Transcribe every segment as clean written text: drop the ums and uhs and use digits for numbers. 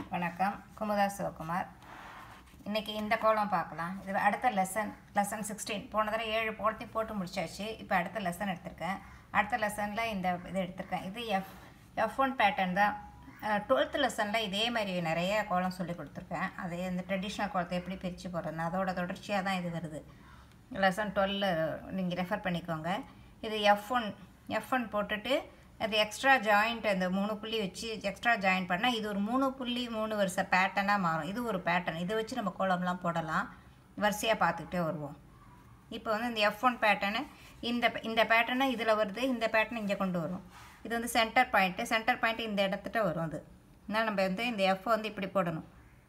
வணக்கம், குமுதா சிவகுமார். இன்றைக்கி இந்த கோலம் பார்க்கலாம். இது அடுத்த லெசன் 16. போன தடவை 7 கோலத்தையும் போட்டு முடிச்சாச்சு. இப்போ அடுத்த லெசன் எடுத்திருக்கேன். அடுத்த லெசனில் இந்த இது எடுத்திருக்கேன். இது F1 பேட்டர்ன் தான். 12th லெசனில் இதே மாதிரி நிறைய கோலம் சொல்லி கொடுத்துருக்கேன். அது இந்த ட்ரெடிஷ்னல் கோலத்தை எப்படி பிரித்து போடுறதுன்னு அதோட தொடர்ச்சியாக தான் இது வருது. லெசன் 12 நீங்கள் ரெஃபர் பண்ணிக்கோங்க. இது F1 போட்டுட்டு அது எக்ஸ்ட்ரா ஜாயிண்ட் அந்த 3 புள்ளி வச்சு எக்ஸ்ட்ரா ஜாயின் பண்ணால் இது ஒரு 3.3 வருஷ பேட்டர்னாக மாறும். இது ஒரு பேட்டர்ன். இதை வச்சு நம்ம கோலம்லாம் போடலாம். வரிசையாக பார்த்துக்கிட்டே வருவோம். இப்போ வந்து இந்த F1 பேட்டர்னு இந்த பேட்டர்னு இதில் வருது. இந்த பேட்டர்ன் இங்கே கொண்டு வரும். இது வந்து சென்டர் பாயிண்ட்டு இந்த இடத்துட்ட வரும். அது அதனால் நம்ம வந்து இந்த F வந்து இப்படி போடணும்.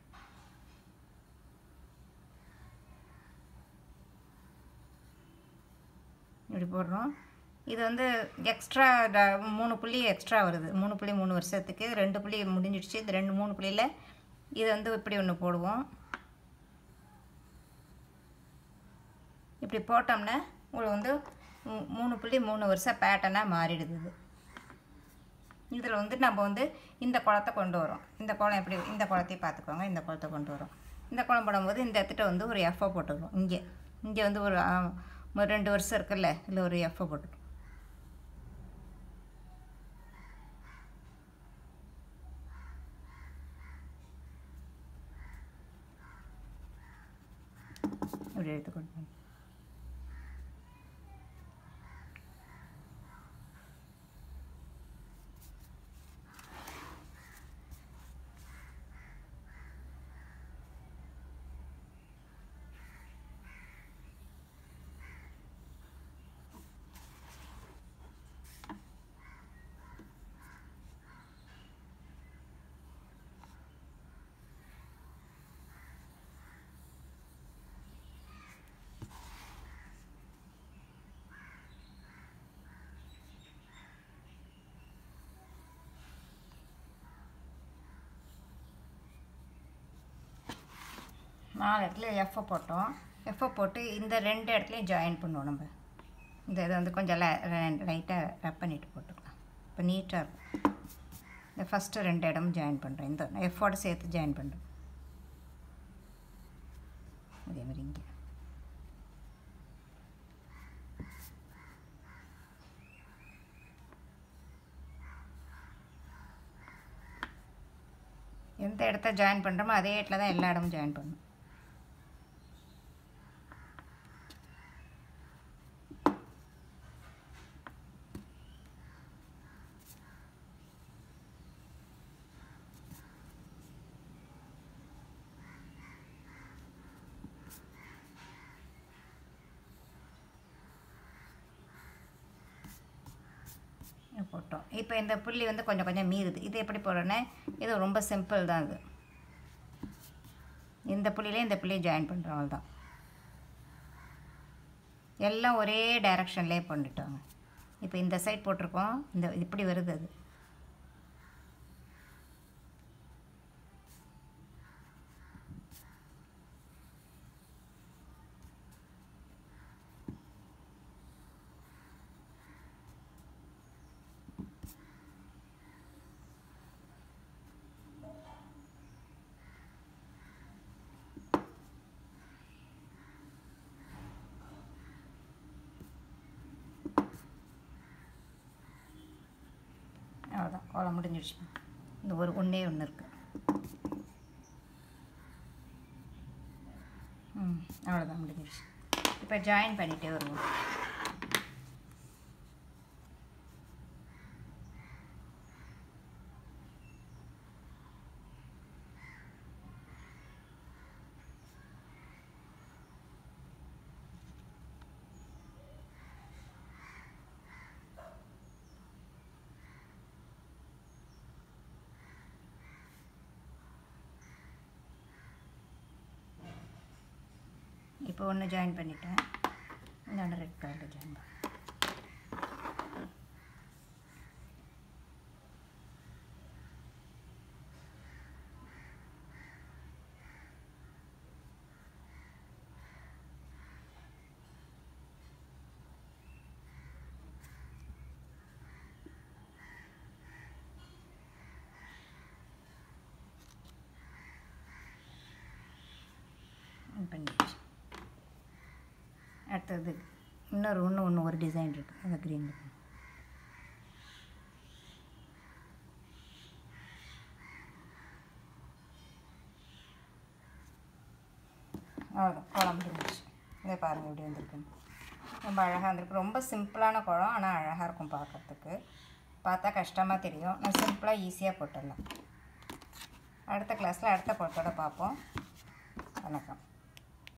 இப்படி போடுறோம். இது வந்து எக்ஸ்ட்ரா 3 புள்ளி எக்ஸ்ட்ரா வருது. 3.3 வருஷத்துக்கு 2 புள்ளி முடிஞ்சிடுச்சு. இந்த 3 புள்ளியில் இது வந்து இப்படி ஒன்று போடுவோம். இப்படி போட்டோம்னா உங்களுக்கு வந்து 3.3 வருஷம் பேட்டர்னாக மாறிடுது. இதில் வந்து நம்ம வந்து இந்த குளத்தை கொண்டு வரோம். இந்த குளம் எப்படி இந்த குளத்தையும் பார்த்துக்கோங்க. இந்த குளத்தை கொண்டு வரோம். இந்த குளம் போடும்போது இந்த இடத்துல வந்து ஒரு எஃப்ஐ போட்டுக்கிறோம். இங்கே வந்து ஒரு 2 வருஷம் இருக்குல்ல, இல்லை ஒரு எஃப்ஐ போட்டுக்கிறோம். இப்படி எடுத்துக்கொண்டு நாலு இடத்துல எஃப்ஐ போட்டோம். எஃப்ஐ போட்டு இந்த 2 இடத்துலையும் ஜாயின் பண்ணுவோம். நம்ம இந்த இதை வந்து கொஞ்சம் லைட்டாக ரப் பண்ணிவிட்டு போட்டுக்கலாம். இப்போ நீட்டாக இருக்கும். இந்த ஃபஸ்ட்டு 2 இடமும் ஜாயின் பண்ணுறோம். இந்த எஃப்போடு சேர்த்து ஜாயின் பண்ணுறோம். அதே மாதிரி இங்கே எந்த இடத்த ஜாயின் பண்ணுறோமோ அதே இடத்துல தான் எல்லா இடமும் ஜாயின் பண்ணணும். போட்டோம். இப்போ இந்த புள்ளி வந்து கொஞ்சம் கொஞ்சம் மீறுது. இது எப்படி போடுறோன்னே இது ரொம்ப சிம்பிள் தான். இது இந்த புள்ளியிலே இந்த புள்ளியை ஜாயின் பண்ணுறோம். அவ்வளோதான். எல்லாம் ஒரே டைரக்ஷன்லேயே பண்ணிட்டோங்க. இப்போ இந்த சைட் போட்டிருக்கோம். இந்த இப்படி வருது. அது அவ்வளோதான். கோலம் முடிஞ்சிடுச்சு. இந்த ஒன்றே ஒன்று இருக்குது. அவ்வளோதான், முடிஞ்சிடுச்சு. இப்போ ஜாயின் பண்ணிகிட்டே வருவோம். இப்போ ஒன்று ஜாயின் பண்ணிட்டேன். இன்னொன்று ரெட் கலரில் ஜாயின் பண்ணேன். டன் பண்ணிடுச்சு. அடுத்தது இன்னொன்று ஒரு டிசைன் இருக்குது, அந்த க்ரீன். அவ்வளோதான், கோலம் முடிஞ்சிச்சு. இதை பாருங்கள் எப்படி வந்திருக்குன்னு. ரொம்ப அழகாக வந்திருக்கு. ரொம்ப சிம்பிளான கோலம், ஆனால் அழகாக இருக்கும் பார்க்குறதுக்கு. பார்த்தா கஷ்டமாக தெரியும், நான் சிம்பிளாக ஈஸியாக போட்டுடலாம். அடுத்த கிளாஸில் அடுத்த கோலத்தோடு பார்ப்போம். வணக்கம்.